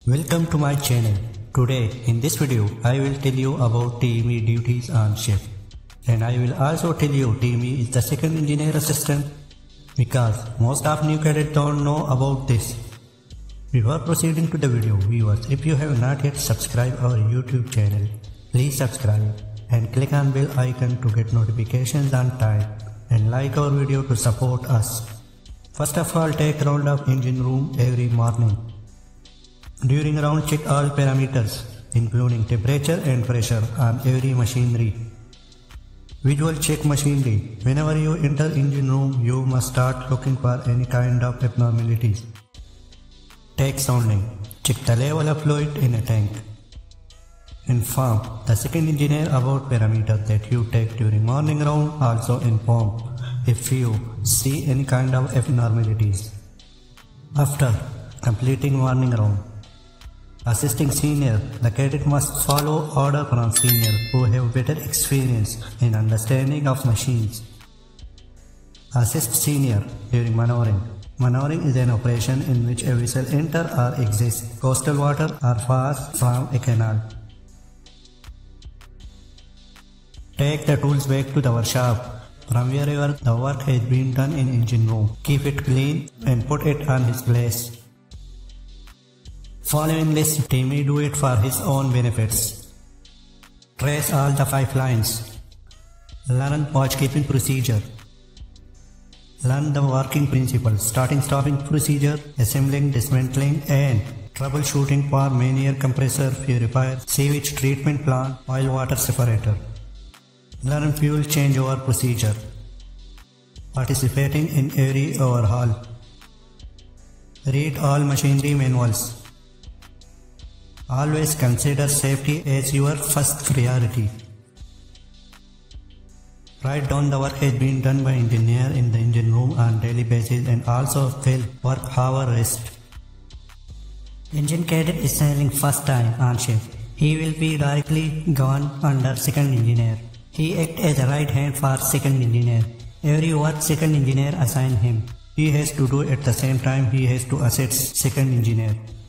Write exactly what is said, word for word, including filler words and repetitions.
Welcome to my channel. Today in this video I will tell you about T M E duties on ship, and I will also tell you T M E is the second engineer assistant because most of new cadets don't know about this. Before proceeding to the video, viewers, if you have not yet subscribed our YouTube channel, please subscribe and click on bell icon to get notifications on time, and like our video to support us. First of all, take round of engine room every morning. During round, check all parameters including temperature and pressure on every machinery. Visual check machinery. Whenever you enter engine room, you must start looking for any kind of abnormalities. Take sounding. Check the level of fluid in a tank. Inform the second engineer about parameters that you take during morning round. Also inform if you see any kind of abnormalities. After completing morning round, assisting senior, the cadet must follow order from senior who have better experience in understanding of machines. Assist senior during maneuvering. Maneuvering is an operation in which a vessel enter or exits coastal water or pass from a canal. Take the tools back to the workshop from wherever the work has been done in engine room. Keep it clean and put it on his place. Following this, T M E do it for his own benefits. Trace all the pipelines. Learn watch keeping procedure. Learn the working principles, starting stopping procedure, assembling, dismantling and troubleshooting for manual compressor, purifier, sewage treatment plant, oil water separator. Learn fuel changeover procedure. Participating in every overhaul. Read all machinery manuals. Always consider safety as your first priority. Write down the work has been done by engineer in the engine room on daily basis and also fill work hour rest. Engine cadet is sailing first time on ship. He will be directly gone under second engineer. He acts as a right hand for second engineer. Every work second engineer assign him. He has to do at the same time he has to assist second engineer.